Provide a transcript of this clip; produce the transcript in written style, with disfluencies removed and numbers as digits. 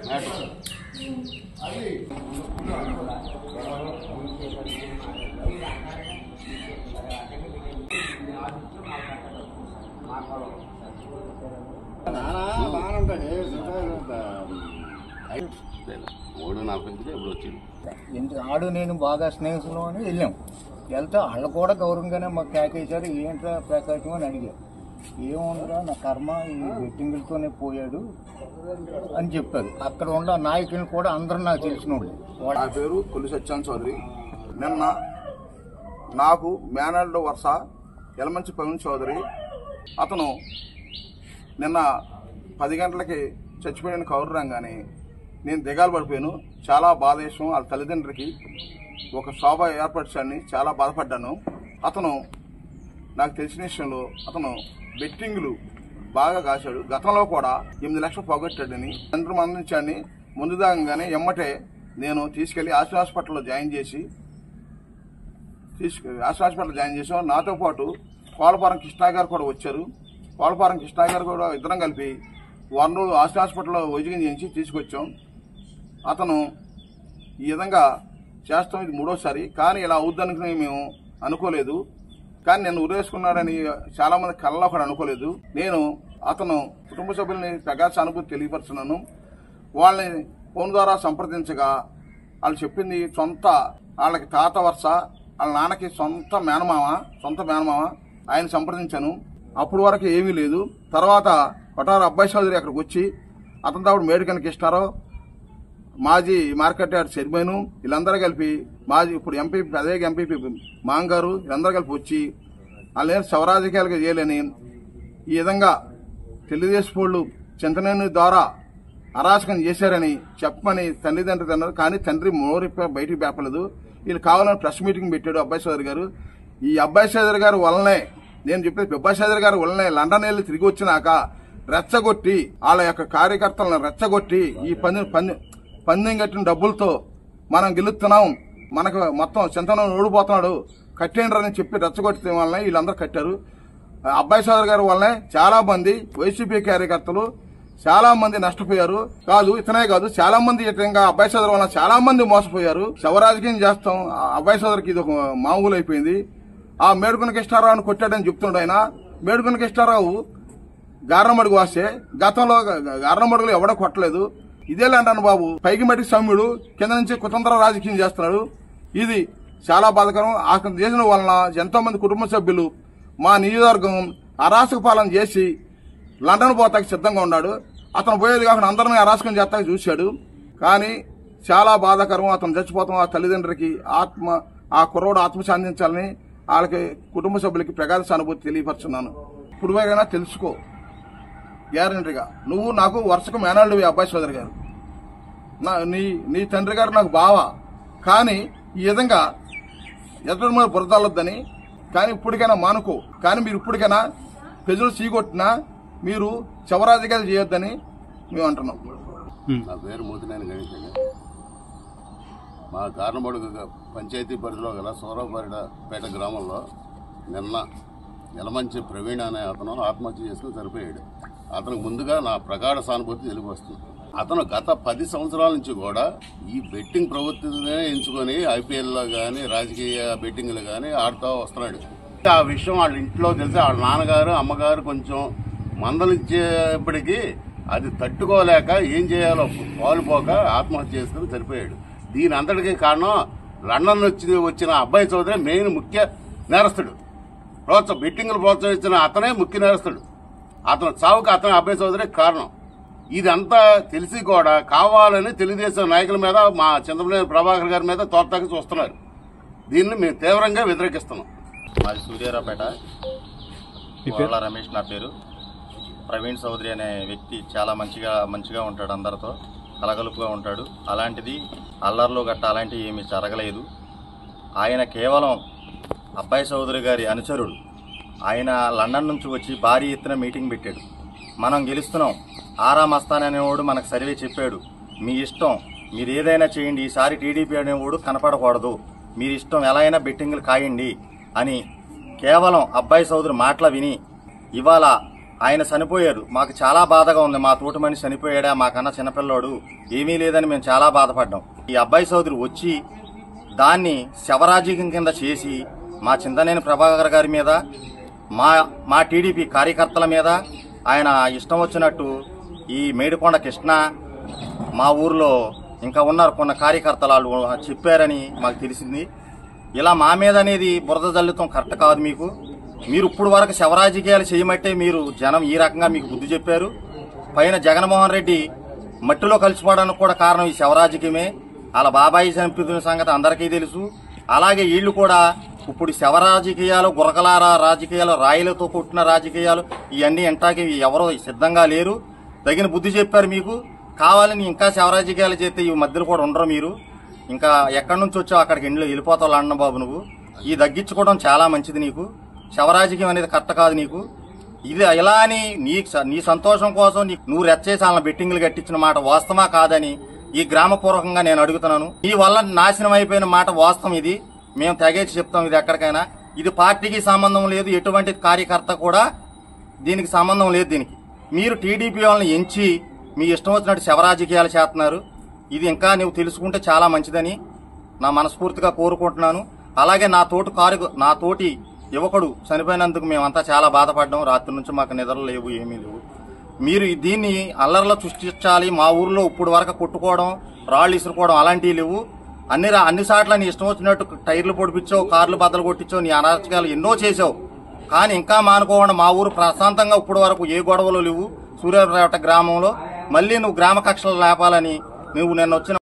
ఆడు నేను బాగా స్నేహితులు అని వెళ్ళాం. వెళ్తే వాళ్ళు కూడా గౌరవంగానే మాకు కేకేశారు. ఏంట్రా ప్రకాశం అని అడిగారు. ఏముందిరా నా కర్మ ఈ బెట్టింగులతోనే పోయాడు అని చెప్పారు. అక్కడ ఉన్న నాయకులు కూడా అందరూ నాకు తెలిసిన వాళ్ళు. నా పేరు కొల్లి సత్యాన్ చౌదరి. నిన్న నాకు మేనల్డ్ వరుస యలమంచి ప్రవీణ్ చౌదరి అతను నిన్న 10 గంటలకి చచ్చిపోయిన కౌరు రంగానే నేను దిగాలు పడిపోయాను. చాలా బాధేశం. వాళ్ళ తల్లిదండ్రులకి ఒక శోభ ఏర్పరచాలని చాలా బాధపడ్డాను. అతను నాకు తెలిసిన విషయంలో అతను బెట్టింగ్లు బాగా కాశాడు. గతంలో కూడా 8 లక్షలు పోగొట్టాడని తండ్రి మందించాడని ముందుదాగానే ఎమ్మటే నేను తీసుకెళ్లి హాస్పిటల్లో జాయిన్ చేసి నాతో పాటు పోలవరం కృష్ణ గారు కూడా వచ్చారు. పోలవరం కృష్ణ గారు కూడా ఇద్దరం కలిపి 1 రోజు హాస్పిటల్లో వైద్యం చేయించి తీసుకొచ్చాం. అతను ఈ విధంగా చేస్తాం. ఇది 3వసారి. కానీ ఇలా అవుద్దని మేము అనుకోలేదు. కానీ నేను ఉరేసుకున్నాడని చాలా మంది కళ్ళలో కూడా అనుకోలేదు. నేను అతను కుటుంబ సభ్యుల్ని ప్రగాఢ సానుభూతి తెలియపరుస్తున్నాను. వాళ్ళని ఫోన్ ద్వారా సంప్రదించగా వాళ్ళు చెప్పింది వాళ్ళకి తాత వరుస, వాళ్ళ నాన్నకి సొంత మేనమామ ఆయన సంప్రదించాను. అప్పుడు వరకు ఏమీ లేదు. తర్వాత కొటారు అబ్బాయి చౌదరి అక్కడికి వచ్చి అతనితో మేడికన్ కృష్ణారావు, మాజీ మార్కెట్ యార్డ్ చైర్మన్, వీళ్ళందరూ కలిపి మాజీ ఇప్పుడు ఎంపీపీ అదే ఎంపీపీ మాంగారు వీళ్ళందరూ కలిపి వచ్చి వాళ్ళేం శవరాజకీయాలుగా చేయలేని ఈ విధంగా తెలుగుదేశం వాళ్ళు చింతనేని ద్వారా అరాచకం చేశారని చెప్పమని తల్లిదండ్రులు అన్నారు. కానీ తండ్రి బయటికి పేపలేదు. వీళ్ళు కావాలని ప్రెస్ మీటింగ్ పెట్టాడు అబ్బాయి చౌదరి గారు. ఈ అబ్బాయి చౌదరి గారు వల్లనే నేను చెప్పేది అబ్బాయి చౌదరి గారు వల్లనే లండన్ వెళ్ళి తిరిగి వచ్చినాక రెచ్చగొట్టి వాళ్ళ యొక్క కార్యకర్తలను రెచ్చగొట్టి ఈ పందెం కట్టిన డబ్బులతో మనం గెలుస్తున్నాం, మనకు మొత్తం చింతనం ఓడిపోతున్నాడు, కట్టేండ్రని చెప్పి రెచ్చగొట్టిన వల్లనే వీళ్ళందరూ కట్టారు. అబ్బాయి చౌదరి గారి వల్లనే చాలా మంది వైసీపీ కార్యకర్తలు చాలా మంది నష్టపోయారు. ఇతనే కాదు చాలా మంది అబ్బాయి చౌదరి వల్ల చాలా మంది మోసపోయారు. శవరాజకీయం చేస్తాం. అబ్బాయి చౌదరికి ఇది ఒక మామూలు అయిపోయింది. ఆ మేడుకున్న కృష్ణారావుని కొట్టాడని చెప్తున్నాడు ఆయన. మేడుకున్న కృష్ణారావు గార్రమడుగు వాసే. గతంలో గార్రమడుగులు ఎవడో కొట్టలేదు. ఇదేలాంటాను బాబు, పైకి మట్టి సౌమ్యుడు, కింద నుంచి కుతంత్ర రాజకీయం చేస్తున్నాడు. ఇది చాలా బాధాకరం. అతను చేసిన వలన ఎంతో మంది కుటుంబ సభ్యులు మా నియోజకవర్గం అరాచక పాలన చేసి లండన్ పోతాకి సిద్ధంగా ఉన్నాడు. అతను పోయేది కాకుండా అందరినీ అరాచకం చేస్తాకి చూశాడు. కానీ చాలా బాధాకరం. అతను చచ్చిపోతాం. ఆ తల్లిదండ్రులకి ఆ కుర్రోడు ఆత్మ శాంతించాలని వాళ్ళకి కుటుంబ సభ్యులకి ప్రగాఢ సానుభూతి తెలియపరుచున్నాను. ఇప్పుడు పోయినా తెలుసుకో గ్యారంటీగా. నువ్వు నాకు వరుసకు మేనల్లువి అబ్బాయి చౌదరి గారు. నీ తండ్రి గారు నాకు బావా. కానీ ఈ విధంగా ఎదురు మీద బురదలొద్దని. కానీ ఇప్పటికైనా మానుకో. కానీ మీరు ఇప్పటికైనా ప్రజలు చీకొట్టినా మీరు శవరాజకీయాలు చేయొద్దని మేము అంటున్నాం. నా పేరు మోతినేని గణేష్. మా గార్నమడుగు పంచాయతీ పరిధిలో గల సూరవపేట గ్రామంలో నిన్న యలమంచి ప్రవీణ్ అనే అతను ఆత్మహత్య చేసుకుని చనిపోయాడు. అతనికి ముందుగా నా ప్రగాఢ సానుభూతి తెలియవస్తుంది. అతను గత 10 సంవత్సరాల నుంచి కూడా ఈ బెట్టింగ్ ప్రవృత్తినే ఎంచుకొని ఐపీఎల్లో కానీ రాజకీయ బెట్టింగ్లు కానీ ఆడుతూ వస్తున్నాడు. ఆ విషయం వాళ్ళ ఇంట్లో తెలిసి వాళ్ళ నాన్నగారు అమ్మగారు కొంచెం మందలిచ్చేప్పటికీ అది తట్టుకోలేక ఏం చేయాలో పాలుపోక ఆత్మహత్య చేసుకుని చనిపోయాడు. దీని అంతటికీ కారణం లండన్ వచ్చిన అబ్బాయి చౌదరి మెయిన్ ముఖ్య నేరస్తుడు. బెట్టింగ్లు ప్రోత్సహించిన అతనే ముఖ్య నేరస్తుడు. అతను చావుకు అబ్బాయి చౌదరి కారణం. ఇదంతా తెలిసి కూడా కావాలని తెలుగుదేశం నాయకుల మీద మా చంద్రబాబు ప్రభాకర్ గారి మీద తోటతాకి చూస్తున్నారు. దీన్ని మేము తీవ్రంగా వ్యతిరేకిస్తున్నాం. మాది సూర్యారావుపేట. రమేష్ నా పేరు. ప్రవీణ్ చౌదరి అనే వ్యక్తి చాలా మంచిగా ఉంటాడు. అందరితో కలగలుపుగా ఉంటాడు. అలాంటిది అల్లర్లు గట్ట అలాంటివి ఏమీ జరగలేదు. ఆయన కేవలం అబ్బాయి చౌదరి గారి అనుచరుడు. ఆయన లండన్ నుంచి వచ్చి భారీ ఎత్తున మీటింగ్ పెట్టాడు. మనం గెలుస్తున్నాం, ఆరామ్ అస్తాన్ అనేవాడు మనకు సర్వే చెప్పాడు, మీ ఇష్టం, మీరు ఏదైనా చేయండి, ఈసారి టీడీపీ అనేవాడు కనపడకూడదు, మీరు ఇష్టం, ఎలా అయినా బెట్టింగ్లు కాయండి అని కేవలం అబ్బాయి చౌదరి మాటలు విని ఇవాళ ఆయన చనిపోయారు. మాకు చాలా బాధగా ఉంది. మా తోటి మనిషి చనిపోయాడా, మాకన్నా చిన్నపిల్లోడు, ఏమీ లేదని మేము చాలా బాధపడ్డాం. ఈ అబ్బాయి సోదరి వచ్చి దాన్ని శవరాజకీయం కింద చేసి మా చింతనేని ప్రభాకర్ గారి మీద, మా టీడీపీ కార్యకర్తల మీద ఆయన ఇష్టం వచ్చినట్టు ఈ మేడికొండ కృష్ణ, మా ఊర్లో ఇంకా ఉన్నారు కొన్ని కార్యకర్తలు, వాళ్ళు చెప్పారని మాకు తెలిసింది. ఇలా మా మీద అనేది బురద జల్లుతాం కరెక్ట్ కాదు. మీరు ఇప్పుడు వరకు శవరాజకీయాలు చేయమంటే మీరు జనం ఈ రకంగా మీకు బుద్ధి చెప్పారు. పైన జగన్మోహన్ రెడ్డి మట్టిలో కలిసిపోవడానికి కూడా కారణం ఈ శవరాజకీయమే. అలా బాబాయి చంపిన సంగతి అందరికీ తెలుసు. అలాగే వీళ్ళు కూడా ఇప్పుడు శవరాజకీయాలు, గురకలార రాజకీయాలు, రాయిలతో కొట్టిన రాజకీయాలు ఇవన్నీ ఎంటాకి ఎవరో సిద్ధంగా లేరు. తగిన బుద్ధి చెప్పారు మీకు. కావాలని ఇంకా శవరాజకీయాలు చేస్తే ఈ మధ్యలో కూడా ఉండరు. మీరు ఇంకా ఎక్కడి నుంచి వచ్చావు అక్కడికి వెళ్ళిపోతావు అన్న బాబు. నువ్వు ఈ తగ్గించుకోవడం చాలా మంచిది. నీకు శవరాజకీయం అనేది కరెక్ట్ కాదు. నీకు ఇది ఇలా అని నీ సంతోషం కోసం నువ్వు రెచ్చేసి వాళ్ళని బెట్టింగ్లు కట్టించిన మాట వాస్తవమా కాదని ఈ గ్రామపూర్వకంగా నేను అడుగుతున్నాను. ఈ వల్ల నాశనం అయిపోయిన మాట వాస్తవం. ఇది మేము తెగేసి చెప్తాం. ఇది ఎక్కడికైనా ఇది పార్టీకి సంబంధం లేదు. ఎటువంటి కార్యకర్త కూడా దీనికి సంబంధం లేదు. దీనికి మీరు టీడీపీ వాళ్ళని ఎంచి మీ ఇష్టం వచ్చినట్టు శవరాజకీయాలు చేస్తున్నారు. ఇది ఇంకా నువ్వు తెలుసుకుంటే చాలా మంచిదని నా మనస్ఫూర్తిగా కోరుకుంటున్నాను. అలాగే నా తోటి యువకుడు చనిపోయినందుకు మేమంతా చాలా బాధపడ్డాం. రాత్రి నుంచి మాకు నిద్రలు లేవు, ఏమీ లేవు. మీరు దీన్ని అల్లర్లో సృష్టించాలి. మా ఊర్లో ఇప్పుడు వరకు కొట్టుకోవడం, రాళ్లు ఇసురుకోవడం అలాంటివి లేవు. అన్ని సార్లు నీ ఇష్టం వచ్చినట్టు టైర్లు పొడిపించావు, కార్లు బద్దలు కొట్టించావు, నీ అరాచకాలు ఎన్నో చేసావు. కానీ ఇంకా మానుకోవడం మా ఊరు ప్రశాంతంగా ఇప్పుడు వరకు ఏ గొడవలు లేవు. సూర్యాపేట గ్రామంలో మళ్ళీ నువ్వు గ్రామ కక్షలు లేపాలని నువ్వు నిన్న వచ్చిన